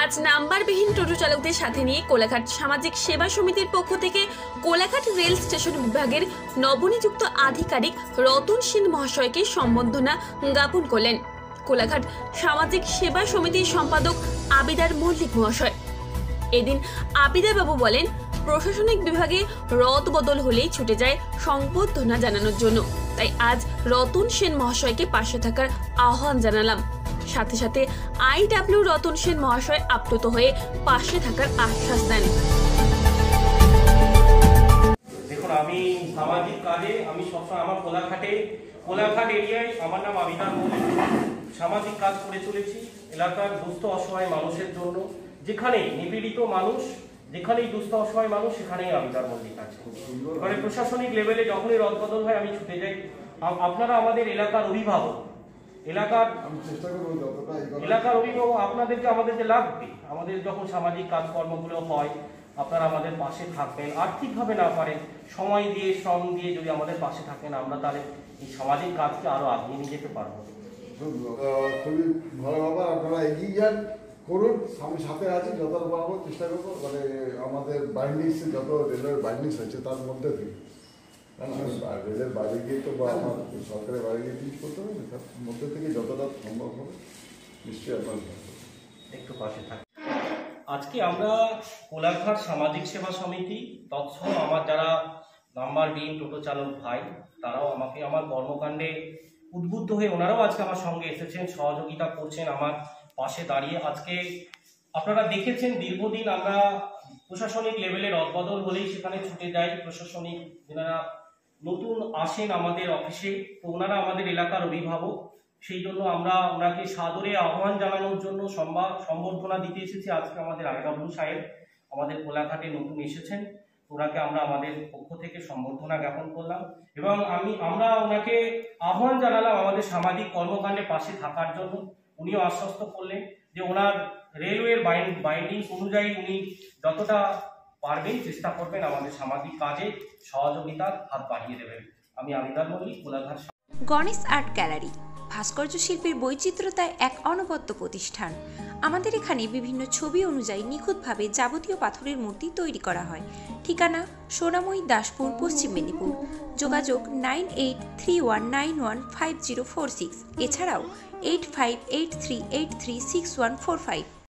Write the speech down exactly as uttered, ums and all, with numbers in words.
আজ নাম্বারবিহীন টোটো চালকদের সাথে নিয়ে কোলাঘাট সামাজিক সেবা সমিতির পক্ষ থেকে কোলাঘাট রেল স্টেশন বিভাগের নবনিযুক্ত আধিকারিক রতন সেন মহাশয়কে সম্বর্ধনা জ্ঞাপন করলেন কোলাঘাট সামাজিক সেবা সমিতির সম্পাদক আবিদার মল্লিক মহাশয়। এদিন আবিদার বাবু বলেন, প্রশাসনিক বিভাগে রদ বদল হলেই ছুটে যায় সম্বর্ধনা জানানোর জন্য, তাই আজ রতন সেন মহাশয়কে পাশে থাকার আহ্বান জানালাম। সাথে সাথে আইডব্লিউ রতন সেন মহাশয় আপ্লুত হয়ে পাশে থাকার আশ্বাস দেন। দেখুন, আমি সামাজিক কাজে আমি সবসময় আমার কোলাঘাটে কোলাঘাট এরিয়ায় আমার নাম আবিদার মল্লিক, সামাজিক কাজ করে চলেছি এলাকার দুস্থ অসহায় মানুষের জন্য। যেখানে নিপীড়িত মানুষ, যেখানেই দুস্থ অসহায় মানুষ, সেখানেই আবিদার মল্লিক আছে। এবারে প্রশাসনিক লেভেলে যখনই রদবদল হয় আমি ছুটে যাই। আপনারা আমাদের এলাকার অভিভাবক, এলাকার এলাকার অভিভাবক আপনাদেরকে আমাদেরকে লাগবে। আমাদের যখন সামাজিক কাজকর্মগুলো হয় আপনারা আমাদের পাশে থাকবেন। আর্থিকভাবে না পারেন, সময় দিয়ে শ্রম দিয়ে যদি আমাদের পাশে থাকেন, আমরা তাহলে এই সামাজিক কাজকে আরো আগিয়ে নিয়ে যেতে পারবো। খুবই ভালো ব্যাপার, আপনারা এগিয়ে যান, করুন, আমি সাথে আছি, যতটা পারবো চেষ্টা করবো। মানে আমাদের বাইন্ডিংস যত রেলের বাইন্ডিংস হয়েছে তার মধ্যে থেকে, রেলের বাইরে গিয়ে তো বা আমার সরকারের বাইরে গিয়ে টিচ করতে হবে না, তার মধ্যে থেকে যতটা সম্ভব হবে নিশ্চয়ই আপনার একটু পাশে থাকবে। আজকে আমরা কোলাঘাট সামাজিক সেবা সমিতি তৎসহ আমার যারা নাম্বারবিহীন টোটো চালক ভাই, তারাও আমাকে আমার কর্মকাণ্ডে উদ্বুদ্ধ হয়ে ওনারাও আজকে আমার সঙ্গে এসেছেন, সহযোগিতা করছেন আমার পাশে দাঁড়িয়ে। আজকে আপনারা দেখেছেন দীর্ঘদিন আমরা প্রশাসনিক লেভেলে রদবদল হলেই সেখানে ছুটে যাই। প্রশাসনিক যারা নতুন আসেন আমাদের অফিসে, তো ওনারা আমাদের এলাকার অভিভাবক, সেই জন্য আমরা ওনাকে সাদরে আহ্বান জানানোর জন্য সম্বর্ধনা দিতে এসেছি। আজকে আমাদের আইডব্লিউ সাহেব আমাদের কোলাঘাটে নতুন এসেছেন, ওনাকে আমরা আমাদের পক্ষ থেকে সম্বর্ধনা জ্ঞাপন করলাম এবং আমি আমরা ওনাকে আহ্বান জানালাম আমাদের সামাজিক কর্মকাণ্ডে পাশে থাকার জন্য। উনিও আশ্বস্ত করলেন যে ওনার রেলওয়ের বাইন্ডিংস অনুযায়ী উনি যতটা পারবেন চেষ্টা করবেন আমাদের সামাজিক কাজে সহযোগিতার হাত বাড়িয়ে দেবেন। আমি আবিদার মল্লিক, কোলাঘাট। গণেশ আর্ট গ্যালারি ভাস্কর্য শিল্পের বৈচিত্র্যতায় এক অনবদ্য প্রতিষ্ঠান। আমাদের এখানে বিভিন্ন ছবি অনুযায়ী নিখুঁতভাবে যাবতীয় পাথরের মূর্তি তৈরি করা হয়। ঠিকানা সোনাময়ী, দাসপুর, পশ্চিম মেদিনীপুর। যোগাযোগ nine eight three one nine one five zero four six, এছাড়াও eight five eight three eight three six one four five.